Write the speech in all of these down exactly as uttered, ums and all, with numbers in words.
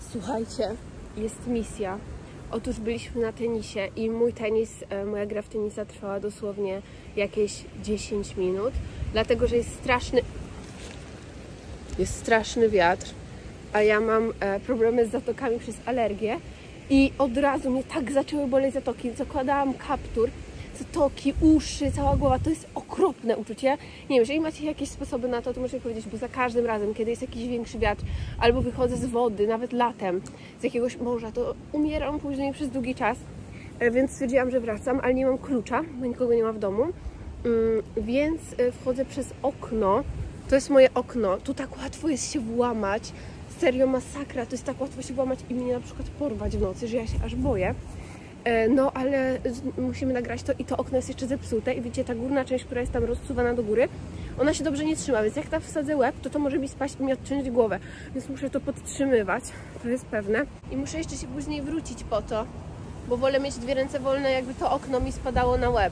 Słuchajcie, jest misja. Otóż byliśmy na tenisie i mój tenis, moja gra w tenisa trwała dosłownie jakieś dziesięć minut, dlatego że jest straszny jest straszny wiatr, a ja mam problemy z zatokami przez alergię i od razu mnie tak zaczęły boleć zatoki, zakładałam kaptur, zatoki, uszy, cała głowa, to jest okropne uczucie. Nie wiem, jeżeli macie jakieś sposoby na to, to możecie powiedzieć, bo za każdym razem, kiedy jest jakiś większy wiatr, albo wychodzę z wody, nawet latem, z jakiegoś morza, to umieram później przez długi czas, więc stwierdziłam, że wracam, ale nie mam klucza, bo nikogo nie ma w domu, więc wchodzę przez okno, to jest moje okno, tu tak łatwo jest się włamać, serio masakra, to jest tak łatwo się włamać i mnie na przykład porwać w nocy, że ja się aż boję. No, ale musimy nagrać to i to okno jest jeszcze zepsute i widzicie, ta górna część, która jest tam rozsuwana do góry, ona się dobrze nie trzyma, więc jak tam wsadzę łeb, to to może mi spaść i mi odciąć głowę, więc muszę to podtrzymywać, to jest pewne. I muszę jeszcze się później wrócić po to, bo wolę mieć dwie ręce wolne, jakby to okno mi spadało na łeb.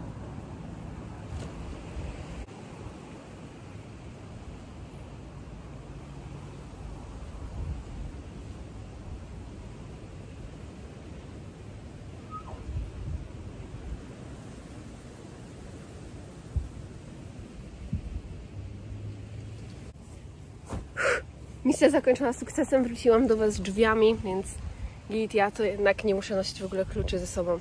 Misja zakończona sukcesem, wróciłam do Was drzwiami, więc git, ja to jednak nie muszę nosić w ogóle kluczy ze sobą.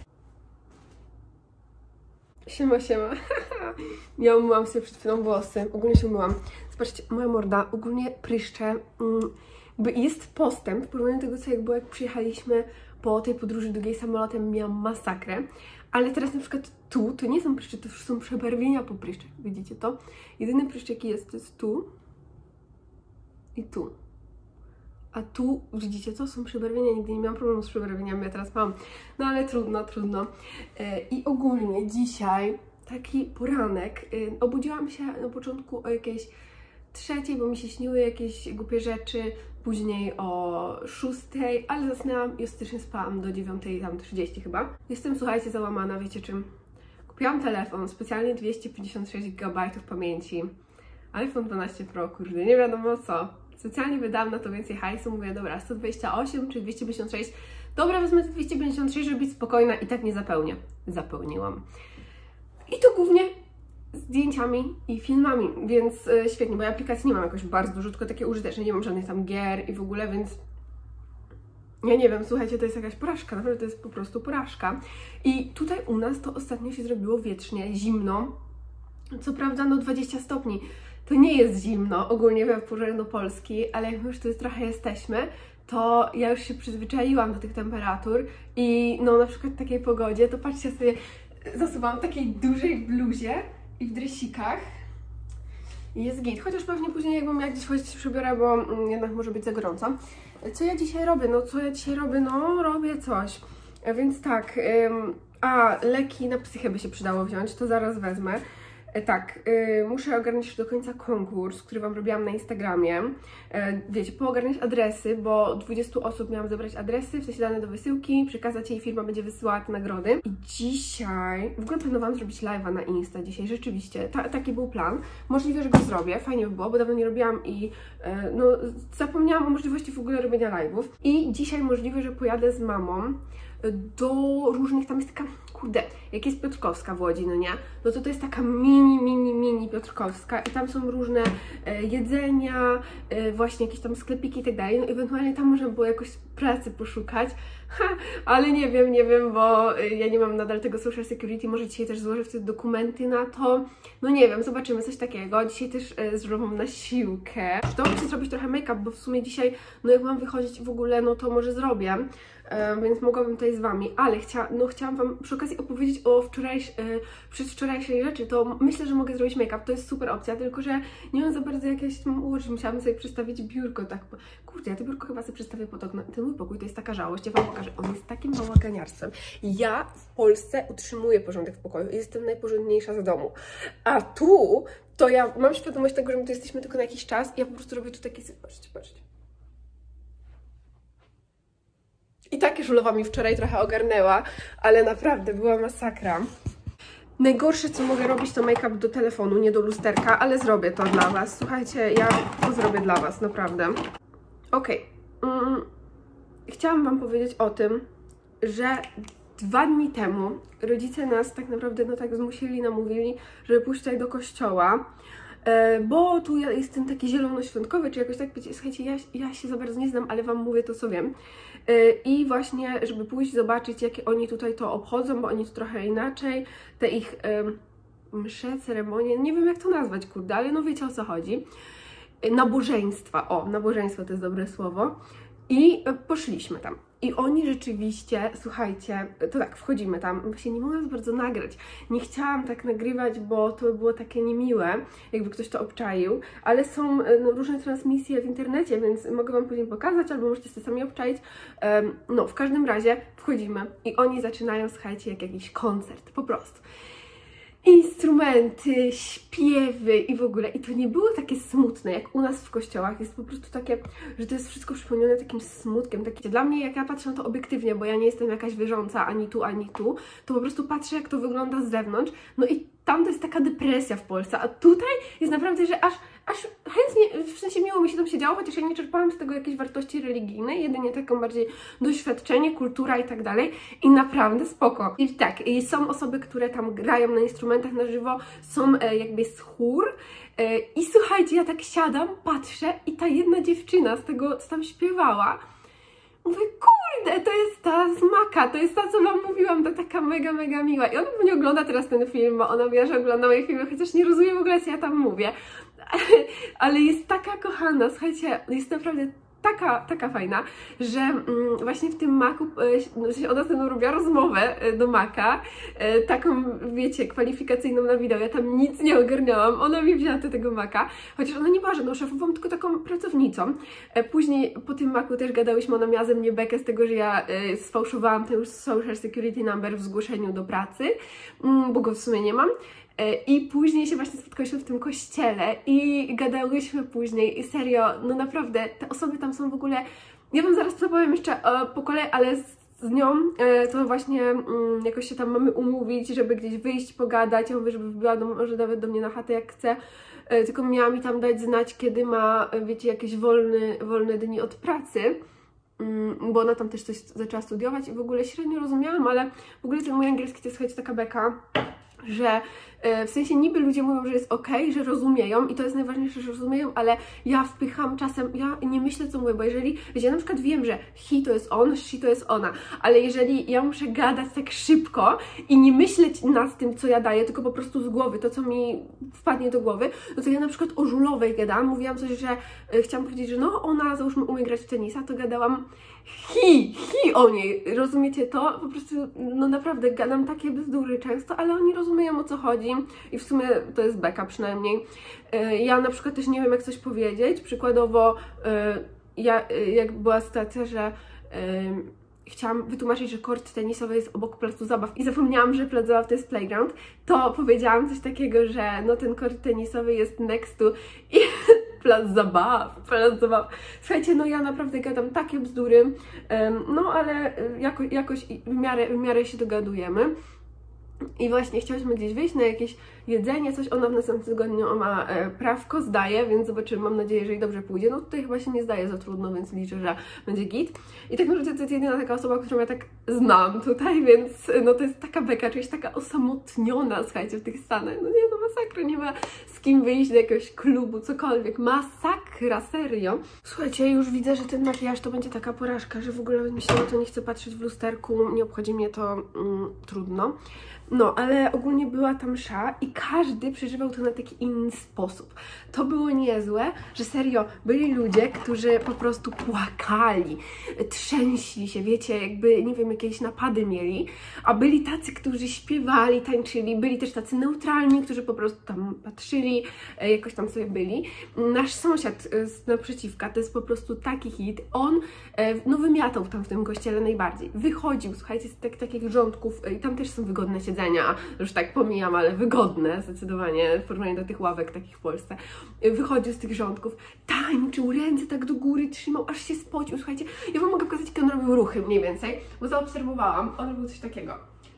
Siema, siema. Ja umyłam sobie przed chwilą włosy, ogólnie się umyłam. Zobaczcie, moja morda, ogólnie pryszcze. Jakby jest postęp w porównaniu do tego, co jak było, jak przyjechaliśmy po tej podróży długiej samolotem, miałam masakrę. Ale teraz na przykład tu, to nie są pryszcze, to już są przebarwienia po pryszczach, widzicie to? Jedyny pryszcz, jaki jest, to jest tu i tu. A tu, widzicie, to są przebarwienia, nigdy nie miałam problemu z przebarwieniami, ja teraz mam. No ale trudno, trudno. I ogólnie dzisiaj taki poranek. Obudziłam się na początku o jakiejś trzeciej, bo mi się śniły jakieś głupie rzeczy, później o szóstej, ale zasnęłam i ostatecznie spałam do dziewiątej trzydzieści chyba. Jestem, słuchajcie, załamana, wiecie czym? Kupiłam telefon, specjalnie dwieście pięćdziesiąt sześć gigabajtów pamięci. iPhone dwanaście Pro, kurde, nie wiadomo co. Specjalnie wydałam na to więcej hajsu, mówię, dobra, sto dwadzieścia osiem czy dwieście pięćdziesiąt sześć, dobra, wezmę dwieście pięćdziesiąt sześć, żeby być spokojna i tak nie zapełnię. Zapełniłam. I to głównie zdjęciami i filmami, więc yy, świetnie, bo ja aplikacji nie mam jakoś bardzo dużo, tylko takie użyteczne, nie mam żadnych tam gier i w ogóle, więc ja nie wiem, słuchajcie, to jest jakaś porażka, naprawdę to jest po prostu porażka. I tutaj u nas to ostatnio się zrobiło wiecznie, zimno, co prawda no dwadzieścia stopni. To nie jest zimno, ogólnie w porównaniu do Polski, ale jak my już tu jest trochę jesteśmy, to ja już się przyzwyczaiłam do tych temperatur i no na przykład w takiej pogodzie, to patrzcie sobie, zasuwam w takiej dużej bluzie i w dresikach i jest git, chociaż pewnie później jakbym jak gdzieś chodzić się przebiorę, bo mm, jednak może być za gorąco. Co ja dzisiaj robię? No co ja dzisiaj robię? No robię coś, więc tak, ym, a leki na psychę by się przydało wziąć, to zaraz wezmę. Tak, yy, muszę ogarnąć do końca konkurs, który Wam robiłam na Instagramie. Yy, wiecie, poogarniać adresy, bo dwudziestu osób miałam zebrać adresy, w sensie dane do wysyłki, przekazać jej, firma będzie wysyłała te nagrody. I dzisiaj, w ogóle planowałam zrobić live'a na Insta dzisiaj, rzeczywiście, ta, taki był plan. Możliwe, że go zrobię, fajnie by było, bo dawno nie robiłam i yy, no, zapomniałam o możliwości w ogóle robienia live'ów. I dzisiaj możliwe, że pojadę z mamą do różnych, tam jest taka, kurde, jak jest Piotrkowska w Łodzi, no nie? No to to jest taka mini, mini, mini Piotrkowska i tam są różne e, jedzenia, e, właśnie jakieś tam sklepiki i tak dalej, no ewentualnie tam można było jakoś pracy poszukać, ha, ale nie wiem, nie wiem, bo e, ja nie mam nadal tego social security, może dzisiaj też złożę wtedy dokumenty na to, no nie wiem, zobaczymy, coś takiego. Dzisiaj też e, zrobię na siłkę. To muszę zrobić trochę make-up, bo w sumie dzisiaj, no jak mam wychodzić w ogóle, no to może zrobię. Um, więc mogłabym tutaj z Wami, ale chcia, no, chciałam Wam przy okazji opowiedzieć o wczorajsz, yy, przedwczorajszej rzeczy, to myślę, że mogę zrobić make-up, to jest super opcja, tylko że nie mam za bardzo jakieś tam ułożyć, musiałam sobie przestawić biurko, tak, kurde, ja to biurko chyba sobie przestawię pod okno, ten mój pokój to jest taka żałość, ja Wam pokażę, on jest takim bałaganiarstwem. Ja w Polsce utrzymuję porządek w pokoju, jestem najporządniejsza z domu, a tu to ja mam świadomość tego, że my tu jesteśmy tylko na jakiś czas i ja po prostu robię tu taki, patrzcie, patrzcie. I tak żulowa mi wczoraj trochę ogarnęła, ale naprawdę była masakra. Najgorsze, co mogę robić, to make-up do telefonu, nie do lusterka, ale zrobię to dla Was. Słuchajcie, ja to zrobię dla Was, naprawdę. Okej. Okay. Mm. chciałam Wam powiedzieć o tym, że dwa dni temu rodzice nas tak naprawdę no tak zmusili, namówili, żeby pójść tutaj do kościoła, bo tu jest ten taki zielonoświątkowy, czy jakoś tak, wiecie, słuchajcie, ja, ja się za bardzo nie znam, ale Wam mówię to, co wiem. I właśnie, żeby pójść zobaczyć, jakie oni tutaj to obchodzą, bo oni to trochę inaczej, te ich msze, ceremonie, nie wiem jak to nazwać, kurde, ale no wiecie o co chodzi. Nabożeństwa, o, nabożeństwo to jest dobre słowo. I poszliśmy tam. I oni rzeczywiście, słuchajcie, to tak, wchodzimy tam, właśnie nie mogłam za bardzo nagrać. Nie chciałam tak nagrywać, bo to by było takie niemiłe, jakby ktoś to obczaił, ale są no, różne transmisje w internecie, więc mogę Wam później pokazać, albo możecie sobie sami obczaić. Um, no, w każdym razie wchodzimy i oni zaczynają, słuchajcie, jak jakiś koncert, po prostu. Instrumenty, śpiewy i w ogóle. I to nie było takie smutne, jak u nas w kościołach. Jest po prostu takie, że to jest wszystko przypomniane takim smutkiem. Takie. Dla mnie, jak ja patrzę na to obiektywnie, bo ja nie jestem jakaś wierząca ani tu, ani tu, to po prostu patrzę, jak to wygląda z zewnątrz. No i tam to jest taka depresja w Polsce, a tutaj jest naprawdę, że aż, aż chętnie, w sensie miło mi się tam siedziało, chociaż ja nie czerpałam z tego jakiejś wartości religijnej, jedynie taką bardziej doświadczenie, kultura i tak dalej i naprawdę spoko. I tak, i są osoby, które tam grają na instrumentach na żywo, są e, jakby z chór e, i słuchajcie, ja tak siadam, patrzę i ta jedna dziewczyna z tego, co tam śpiewała, mówię, kurde, to jest ta z Maka, to jest ta, co Wam mówiłam, to taka mega, mega miła. I ona pewnie ogląda teraz ten film, bo ona wie, że ogląda moje filmy, chociaż nie rozumie w ogóle, co ja tam mówię. Ale jest taka kochana, słuchajcie, jest naprawdę taka, taka fajna, że mm, właśnie w tym Macu, e, ona ze mną robiła rozmowę e, do Maca, e, taką, wiecie, kwalifikacyjną na wideo, ja tam nic nie ogarniałam, ona mi wzięła do tego Maca, chociaż ona nie była żadną szefową, tylko taką pracownicą. E, później po tym Macu też gadałyśmy, ona miała ze mnie bekę z tego, że ja e, sfałszowałam ten już Social Security Number w zgłoszeniu do pracy, mm, bo go w sumie nie mam. I później się właśnie spotkałyśmy w tym kościele i gadałyśmy później i serio, no naprawdę, te osoby tam są w ogóle, ja Wam zaraz to powiem jeszcze e, po kolei, ale z, z nią e, to właśnie mm, jakoś się tam mamy umówić, żeby gdzieś wyjść, pogadać, ja mówię, żeby wbiła do, może nawet do mnie na chatę jak chce, e, tylko miała mi tam dać znać, kiedy ma, wiecie, jakieś wolny, wolne dni od pracy. Bo ona tam też coś zaczęła studiować i w ogóle średnio rozumiałam, ale w ogóle ten mój angielski to jest, słuchajcie, taka beka, że e, w sensie niby ludzie mówią, że jest okej, okay, że rozumieją i to jest najważniejsze, że rozumieją, ale ja wpycham czasem, ja nie myślę, co mówię, bo jeżeli, wiecie, ja na przykład wiem, że he to jest on, she to jest ona, ale jeżeli ja muszę gadać tak szybko i nie myśleć nad tym, co ja daję, tylko po prostu z głowy, to co mi wpadnie do głowy, no to ja na przykład o Żulowej gadałam, mówiłam coś, że e, chciałam powiedzieć, że no ona, załóżmy, umie grać w tenisa, to gadałam hi, hi o niej, rozumiecie to? Po prostu, no naprawdę gadam takie bzdury często, ale oni rozumieją, o co chodzi i w sumie to jest beka przynajmniej. Ja na przykład też nie wiem, jak coś powiedzieć, przykładowo ja, jak była sytuacja, że chciałam wytłumaczyć, że kort tenisowy jest obok placu zabaw i zapomniałam, że plac zabaw to jest playground, to powiedziałam coś takiego, że no ten kort tenisowy jest next to i plac zabaw, plac zabaw. Słuchajcie, no ja naprawdę gadam takie bzdury, no ale jako, jakoś w miarę, w miarę się dogadujemy. I właśnie chciałyśmy gdzieś wyjść na jakieś jedzenie, coś. Ona w następnym tygodniu ma e, prawko, zdaje, więc zobaczymy, mam nadzieję, że jej dobrze pójdzie. No tutaj chyba się nie zdaje za trudno, więc liczę, że będzie git. I tak naprawdę to jest jedyna taka osoba, którą ja tak znam tutaj, więc no to jest taka beka, czyli taka osamotniona, słuchajcie, w tych Stanach. No nie, no masakra, nie ma z kim wyjść do jakiegoś klubu, cokolwiek. Masakra, serio. Słuchajcie, już widzę, że ten makijaż to będzie taka porażka, że w ogóle mi się na to nie chcę patrzeć w lusterku, nie obchodzi mnie to mm, trudno. No, ale ogólnie była tam msza i każdy przeżywał to na taki inny sposób. To było niezłe, że serio, byli ludzie, którzy po prostu płakali, trzęśli się, wiecie, jakby, nie wiem, jakieś napady mieli, a byli tacy, którzy śpiewali, tańczyli, byli też tacy neutralni, którzy po prostu tam patrzyli, jakoś tam sobie byli. Nasz sąsiad z naprzeciwka to jest po prostu taki hit, on no wymiatał tam w tym kościele najbardziej. Wychodził, słuchajcie, z tak, takich rządków i tam też są wygodne siedzenia, już tak pomijam, ale wygodne zdecydowanie w porównaniu do tych ławek takich w Polsce. Wychodził z tych rządków, tańczył, ręce tak do góry trzymał, aż się spocił, słuchajcie. Ja Wam mogę pokazać, jakie on robił ruchy mniej więcej, bo zaobserwowałam, on robił coś takiego.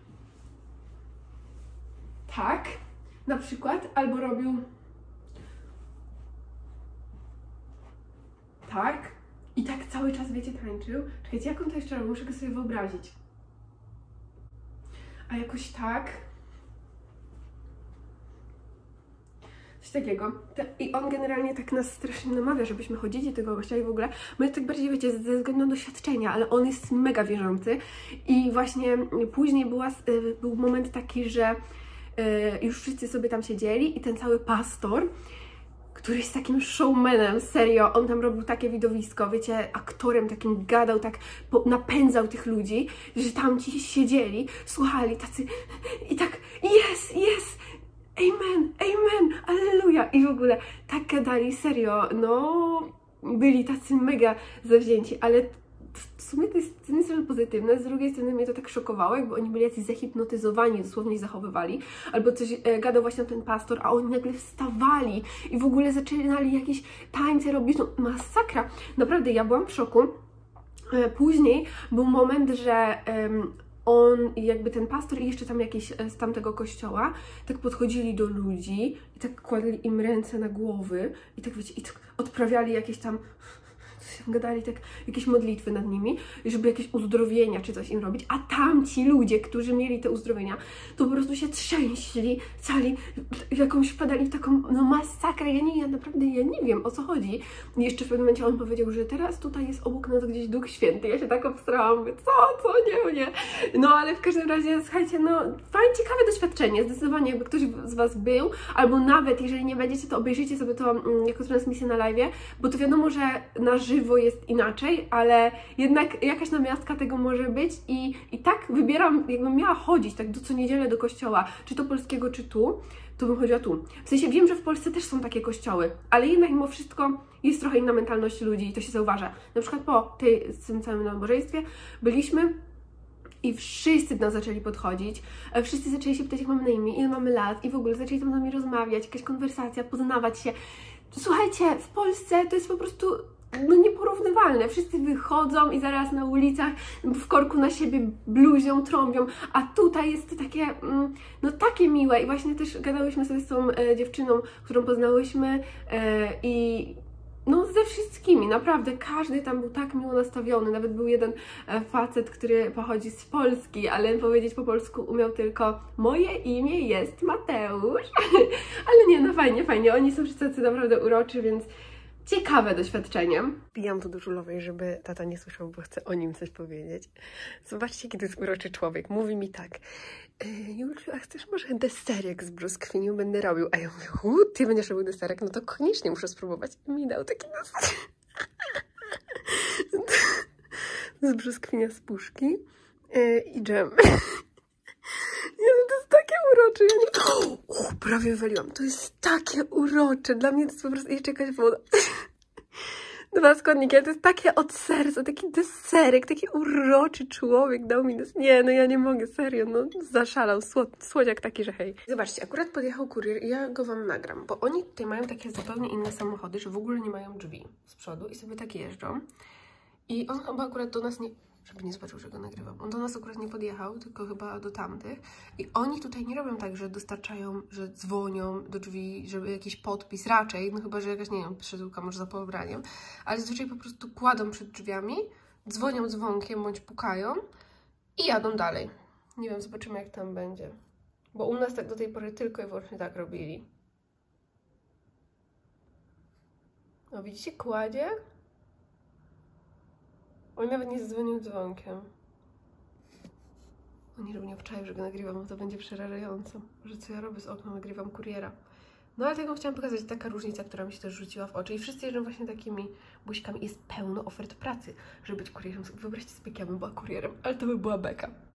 Tak, na przykład, albo robił tak. i tak cały czas, wiecie, tańczył. Czekajcie, jak on to jeszcze robił? Muszę go sobie wyobrazić. A jakoś tak... Coś takiego. I on generalnie tak nas strasznie namawia, żebyśmy chodzili do tego gościa i w ogóle. My tak bardziej, wiecie, ze względu na doświadczenia, ale on jest mega wierzący. I właśnie później była, był moment taki, że już wszyscy sobie tam siedzieli i ten cały pastor, który jest takim showmanem, serio, on tam robił takie widowisko, wiecie, aktorem takim gadał, tak napędzał tych ludzi, że tam ci siedzieli, słuchali tacy i tak yes, yes, amen, amen, alleluja i w ogóle tak gadali, serio, no byli tacy mega zawzięci, ale w sumie to jest z jednej strony pozytywne, z drugiej strony mnie to tak szokowało, jakby oni byli jacyś zahipnotyzowani, dosłownie zachowywali, albo coś e, gadał właśnie ten pastor, a oni nagle wstawali i w ogóle zaczynali jakieś tańce robić, no masakra, naprawdę ja byłam w szoku. E, później był moment, że e, on, jakby ten pastor i jeszcze tam jakieś z tamtego kościoła, tak podchodzili do ludzi i tak kładli im ręce na głowy i tak wiecie, i tak odprawiali jakieś tam, gadali tak jakieś modlitwy nad nimi, żeby jakieś uzdrowienia czy coś im robić, a tamci ludzie, którzy mieli te uzdrowienia, to po prostu się trzęśli, cali, jakąś wpadali w taką no masakrę, ja nie, ja naprawdę, ja nie wiem o co chodzi. I jeszcze w pewnym momencie on powiedział, że teraz tutaj jest obok nas gdzieś Duch Święty, ja się tak obstrałam, mówię, co, co, nie, nie. No ale w każdym razie, słuchajcie, no fajnie, ciekawe doświadczenie, zdecydowanie jakby ktoś z Was był, albo nawet jeżeli nie będziecie, to obejrzyjcie sobie to mm, jako transmisję na live'ie, bo to wiadomo, że na żywo jest inaczej, ale jednak jakaś namiastka tego może być i, i tak wybieram, jakbym miała chodzić tak do co niedzielę do kościoła, czy to polskiego, czy tu, to bym chodziła tu. W sensie wiem, że w Polsce też są takie kościoły, ale jednak mimo wszystko jest trochę inna mentalność ludzi i to się zauważa. Na przykład po tej, tym całym nabożeństwie byliśmy i wszyscy do nas zaczęli podchodzić, wszyscy zaczęli się pytać, jak mamy na imię, ile mamy lat i w ogóle zaczęli tam z nami rozmawiać, jakaś konwersacja, poznawać się. Słuchajcie, w Polsce to jest po prostu no nieporównywalne. Wszyscy wychodzą i zaraz na ulicach w korku na siebie bluzią, trąbią, a tutaj jest to takie, no takie miłe i właśnie też gadałyśmy sobie z tą e, dziewczyną, którą poznałyśmy e, i no ze wszystkimi, naprawdę, każdy tam był tak miło nastawiony, nawet był jeden e, facet, który pochodzi z Polski, ale powiedzieć po polsku umiał tylko moje imię jest Mateusz, ale nie, no fajnie, fajnie, oni są wszyscy tacy naprawdę uroczy, więc ciekawe doświadczenie. Pijam tu do żulowej, żeby tata nie słyszał, bo chcę o nim coś powiedzieć. Zobaczcie, jaki to jest uroczy człowiek. Mówi mi tak, Julciu, a chcesz może deserek z brzoskwinią będę robił? A ja mówię, u, ty będziesz robił deserek? No to koniecznie muszę spróbować. I mi dał taki deserek. Z brzoskwinia z puszki i dżem. Ja, to jest takie urocze. Ja nie... O, prawie wywaliłam. To jest takie urocze. Dla mnie to jest po prostu jeszcze jakaś woda. Dwa składniki, ale to jest takie od serca, taki deserek, taki uroczy człowiek dał mi des... Nie, no ja nie mogę, serio, no zaszalał, słod... słodziak taki, że hej. Zobaczcie, akurat podjechał kurier i ja go Wam nagram, bo oni tutaj mają takie zupełnie inne samochody, że w ogóle nie mają drzwi z przodu i sobie tak jeżdżą. I on chyba akurat do nas nie... żeby nie zobaczył, że go nagrywam. On do nas akurat nie podjechał, tylko chyba do tamtych. I oni tutaj nie robią tak, że dostarczają, że dzwonią do drzwi, żeby jakiś podpis, raczej, no chyba, że jakaś, nie wiem, przesyłka może za pobraniem, ale zazwyczaj po prostu kładą przed drzwiami, dzwonią dzwonkiem bądź pukają i jadą dalej. Nie wiem, zobaczymy, jak tam będzie. Bo u nas tak do tej pory tylko i wyłącznie tak robili. No widzicie, kładzie? On nawet nie zadzwonił dzwonkiem. Oni żeby nie wczaił, że go nagrywam, bo to będzie przerażająco. Że co ja robię z okna, nagrywam kuriera. No ale tego chciałam pokazać, taka różnica, która mi się też rzuciła w oczy. I wszyscy jeżdżą właśnie takimi buźkami. Jest pełno ofert pracy, żeby być kurierem. Wyobraźcie sobie, jak ja bym była kurierem, ale to by była beka.